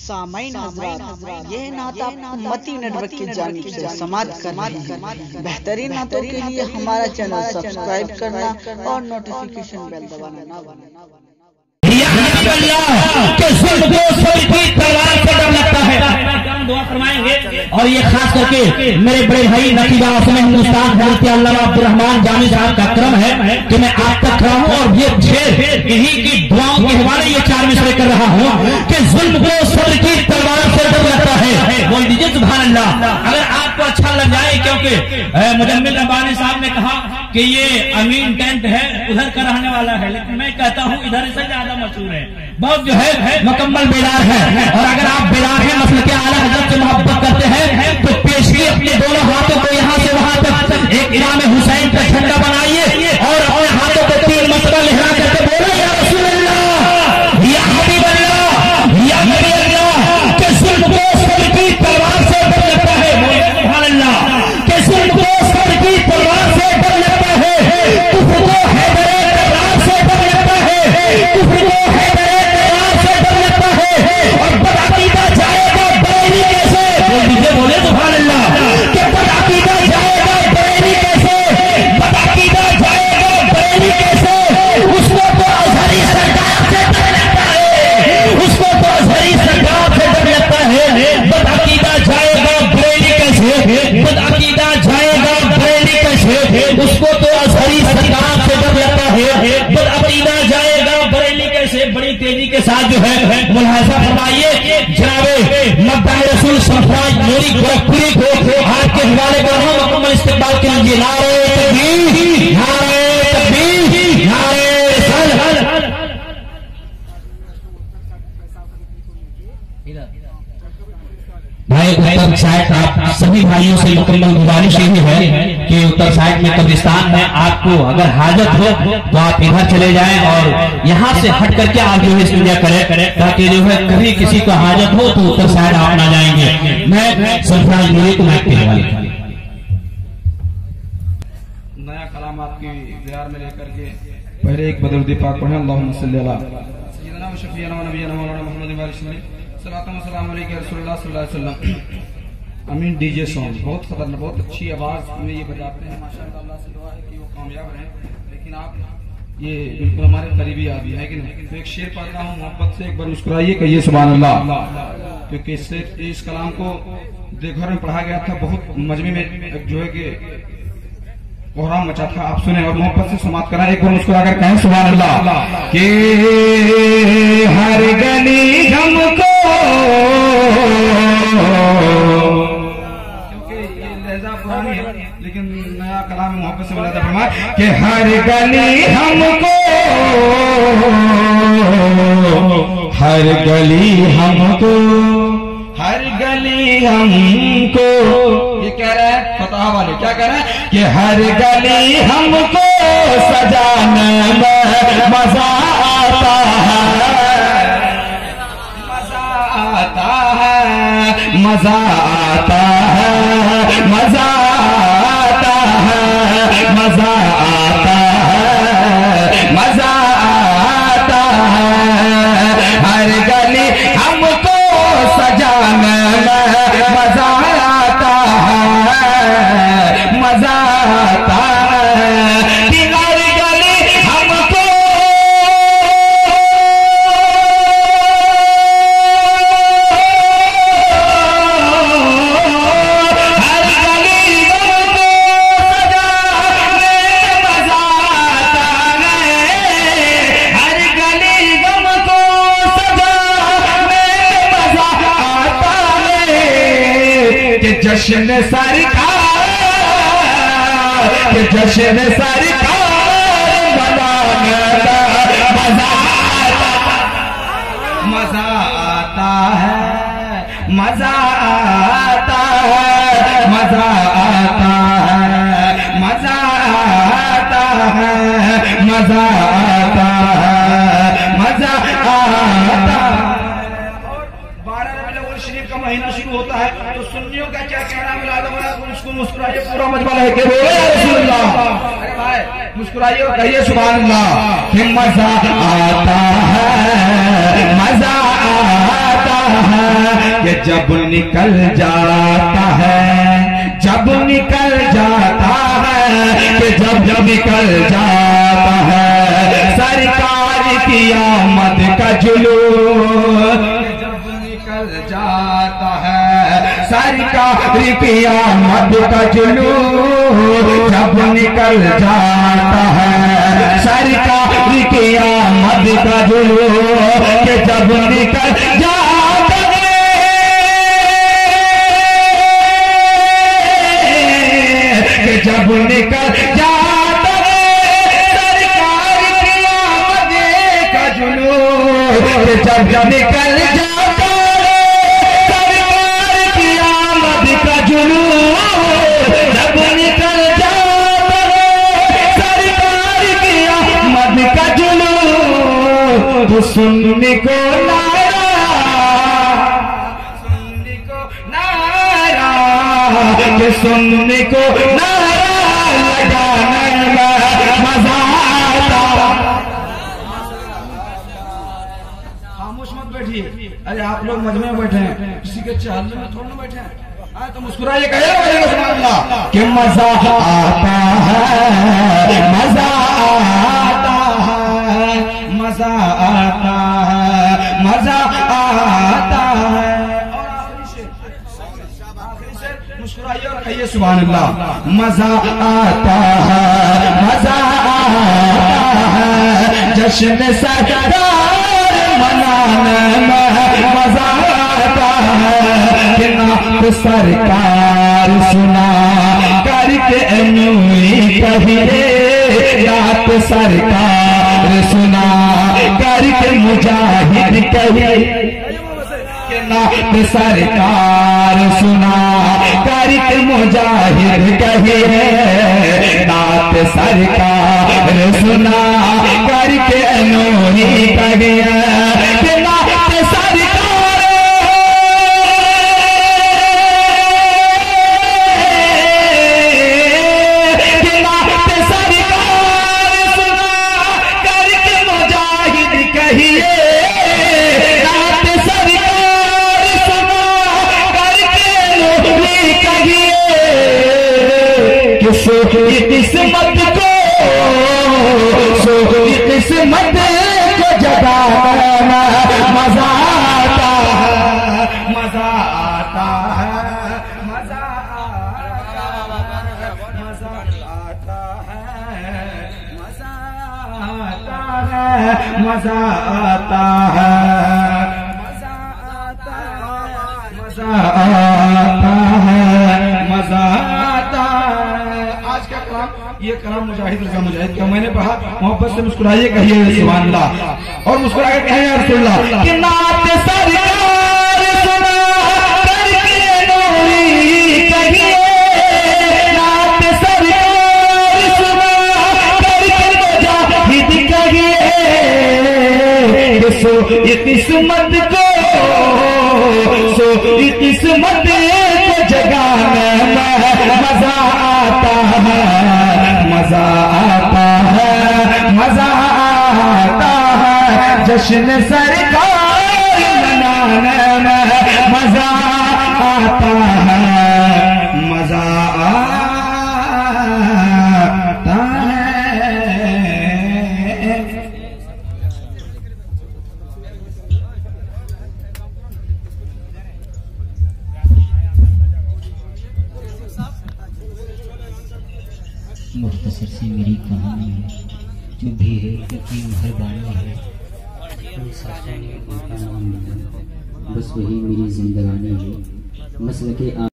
सामाइन हज़रात, यह नाता उम्मती नेटवर्क की जानिब से समाप्त करना है। बेहतरीन नातों के लिए हमारा चैनल सब्सक्राइब करना और नोटिफिकेशन बेल दबाना ना भूलना। दुआ फरमाएंगे और ये खास करके मेरे बड़े भाई नकीबा आसम हिंदुस्तान हज़रत अल्लामा अब्दुर्रहमान जामी साहब का क्रम है कि मैं आप तक खड़ा हूँ और ये शेर इन्हीं की दुआओं के हवाले ये 4 मिसरे कर रहा हूँ कि जुल्म को सब्र की तलवार से डर लगता है। बोल दीजिए सुभान अल्लाह। अगर आपको अच्छा लग जाए, क्योंकि मुजम्मिल रब्बानी साहब ने कहा कि ये अमीन टेंट है उधर का रहने वाला है, लेकिन मैं कहता हूँ इधर से ज्यादा मशहूर है, बहुत जो है मुकम्मल बेदार है। और अगर आप बेदार हैं, मसले के आला हज़रत से मोहब्बत करते हैं, तो पेशगी अपने दोनों हाथों को यहाँ से वहां तक एक इमाम हुसैन का झंडा बनाइए और अपने हाथों को 3 मरतबा लहरा करके बोलो या रसूल अल्लाह, या हबीब अल्लाह, या नबी अल्लाह, के जुल्म को सब्र की तलवार से डर लगता है। बोलिए सुभान अल्लाह। के जुल्म को सब्र की तलवार से डर लगता है, कुफ्र को हैदरे तलवार से डर लगता है, कुफ्र को हैदरे तलवार से डर लगता है, और बदअकीदा जाएगा बरेली कैसे। बोल दीजिए, बोले सुभान अल्लाह। कि बदअकीदा जाएगा बरेली कैसे, बदअकीदा जाएगा बरेली कैसे, उसको तो अज़हरी सरकार से डर लगता है, उसको तो अज़हरी सरकार से डर लगता है। बदअकीदा जाएगा बरेली कैसे, बदअकीदा जाएगा बरेली कैसे, उसको तो अज़हरी सरकार से डर लगता है। बदअकीदा जाएगा बरेली कैसे। बड़ी तेजी के साथ जो है मुलाहिजा फरमाइए जनाबे मद्दाह रसूल सल्लल्लाहु अलैहि गोरखपुरी को आपके हवाले कर रहा हूं मुकम्मल इस्तेमाल के लिए। नारे तकबीर, नारे तकबीर, नारे रिसालत। भाई उत्तर साइड आप सभी भाइयों से मुकम्मल गुजारिश यही है कि उत्तर साइड में कब्रिस्तान है, आपको अगर हाजत हो तो आप इधर चले जाएं और यहाँ से हट करके आप जो है इस्तेमाल करें, ताकि जो है कभी किसी को हाजत हो तो उत्तर साइड आप ना जाएंगे। मैं सरफराज नूरी को माइक देने वाली नया कलाम आपकी ज़ियार में लेकर के पहले एक बदरुद पाक पढ़ें। अल्लाहुम्मा सल्ली अला सय्यिदना व शफीअना व नबियना मौलाना मुहम्मद व आलिहि सलातु व सलाम अलैका रसूलुल्लाह सल्लल्लाहु अलैहि वसल्लम। अमीन डीजे सॉन्ग बहुत खतरनाक, बहुत अच्छी आवाज में ये बजाते हैं माशाअल्लाह। अल्लाह से दुआ है कि वो कामयाब रहें। लेकिन आप ये बिल्कुल हमारे करीबी आदमी है कि नहीं। तो एक शेर पढ़ता हूँ, मोहब्बत से एक बार मुस्कुराइए, कहिए सुभान अल्लाह। क्योंकि इस कलाम को देवघर में पढ़ा गया था, बहुत मजमे में जो है कि कोहराम मचा था। आप सुने और मोहब्बत से समाप्त करा। एक बार मुस्कुरा कर कहें सुभान अल्लाह। कि हर गली हमको, क्योंकि ये लहजा पुरानी है लेकिन नया कलाम मोहब्बत से बना था फरमाया कि हर गली हमको, हर गली हमको, हर गली हमको। ये कह रहा है फतह वाले, क्या कह रहा है कि हर गली हमको सजाने में मजा आता है, मजा आता है, मजा आता है, मजा आता है, मजा आता है, मजा आता है। हर गली हमको सजाने में मजा आता है, मजा आता है। कि हर गली हमको, हर गली हमको सजाने में मजा आता है, हर गली हमको सजाने में मजा आता है। कि जश्न सरकार, कि जश्न सरकार मनाने का मजा आता है, मजा आता है, मजा आता है, मजा आता है, मजा आता है, मजा आता है। 12 रबीउल अव्वल शरीफ का महीना शुरू होता है तो सुन्नियों का क्या कहना है, उसको मुस्कुराइए, पूरा मजमा है कि बोले या रसूल अल्लाह। अरे भाई मुस्कुराइए और कहिए सुभान अल्लाह। कि मजा आता है, मजा आता है, है कि जब निकल जाता है, जब निकल जाता है कि जब निकल जाता है सरकार की आमद का जुलूस, जब निकल जाता है सरकार की आमद का जुलूस, जब निकल जाता है सरकार की आमद का जुलूस, कि जब निकल जाता है कि जब निकल जाता है सरकार की आमद का जुलूस, कि जब निकल जाता है सरकार की आमद का जुलूस, जब निकल जाता है सरकार की आमद का जुलूस, तो सुनने को नारा, सुनने को नारा, कि सुनने को नारा लगाने में मजा आता। खामोश मत बैठिए, अरे आप लोग मजमे में बैठे हैं, किसी के चहलने में थोड़ा ना बैठे हैं, तो मुस्कुराइए, कहिए कि मजा आता है, मजा आता है, मजा आता है, मजा आता है। और आखिरी से मुस्कुराइए और कहिए सुभान अल्लाह। मजा आता है, मजा आता है, जश्न सरकार मनाने में मजा आता है, कि नात सरकार सुना करके नूरी कहिए, नात सरकार सुना करके मुजाहिद कहिए, कि नात सरकार सुना करके मुजाहिद कहिए, नात सरकार सुना करके नूरी कहिए, कि नात सरकार किस्मत को, किस्मत को जगाना मजा आता है, मजा आता है, मजा आता है, मजा आता है, मजा आता है, मजा आता है, मजा आता है, मजा आता है, मजा आता है। आज का कलाम, ये कलाम मुजाहिद रजा मुजाहिद का मैंने पढ़ा, मोहब्बत से मुस्कुराइए, कहिए सुभान अल्लाह, और मुस्कुरा के कहिए या रसूलुल्लाह, कि नात सरकार सुना करके नूरी कहिए, नात सरकार सुना करके मुजाहिद कहिए, सो ये किस्मत को, सो ये किस्मत को जगाने में मजा आता है, मजा आता है, मजा आता है, जश्न सरकार मनाने में मजा आता है, मजा आता है। मुख्तसर से मेरी कहानी है, जो भी है क्योंकि मेहरबानी है, कोई सच्चा नहीं उनका नाम नहीं, बस वही मेरी जिंदगानी है, मसल के